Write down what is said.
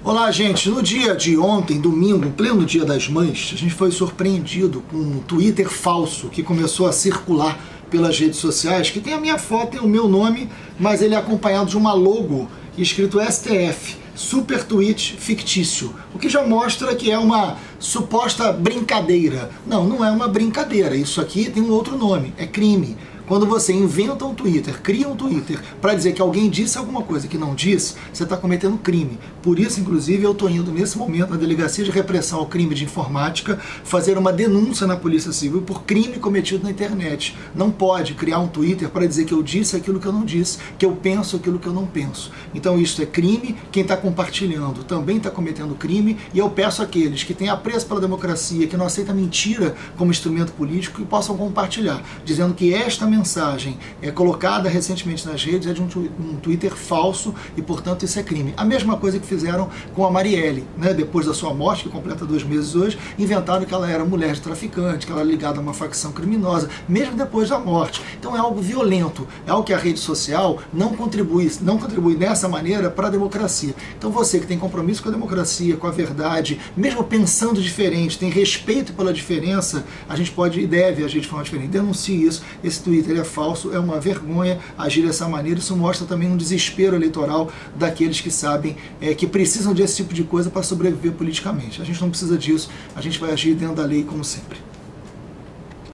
Olá, gente. No dia de ontem, domingo, pleno Dia das Mães, a gente foi surpreendido com um Twitter falso que começou a circular pelas redes sociais, que tem a minha foto e o meu nome, mas ele é acompanhado de uma logo escrito STF, super tweet fictício, o que já mostra que é uma suposta brincadeira. Não, não é uma brincadeira, isso aqui tem um outro nome, é crime. Quando você inventa um Twitter, cria um Twitter para dizer que alguém disse alguma coisa que não disse, você está cometendo crime. Por isso, inclusive, eu estou indo nesse momento na Delegacia de Repressão ao Crime de Informática fazer uma denúncia na Polícia Civil por crime cometido na internet. Não pode criar um Twitter para dizer que eu disse aquilo que eu não disse, que eu penso aquilo que eu não penso. Então isso é crime, quem está compartilhando também está cometendo crime, e eu peço àqueles que têm apreço pela democracia, que não aceitam mentira como instrumento político, que possam compartilhar, dizendo que esta mensagem colocada recentemente nas redes é de um Twitter falso e, portanto, isso é crime. A mesma coisa que fizeram com a Marielle, né? Depois da sua morte, que completa 2 meses hoje, inventaram que ela era mulher de traficante, que ela era ligada a uma facção criminosa, mesmo depois da morte. Então é algo violento, é algo que a rede social não contribui dessa maneira para a democracia. Então você que tem compromisso com a democracia, com a verdade, mesmo pensando diferente, tem respeito pela diferença, a gente pode e deve agir de forma diferente. Denuncie isso. Esse Twitter é falso, é uma vergonha agir dessa maneira. Isso mostra também um desespero eleitoral daqueles que sabem que precisam desse tipo de coisa para sobreviver politicamente. A gente não precisa disso, a gente vai agir dentro da lei como sempre.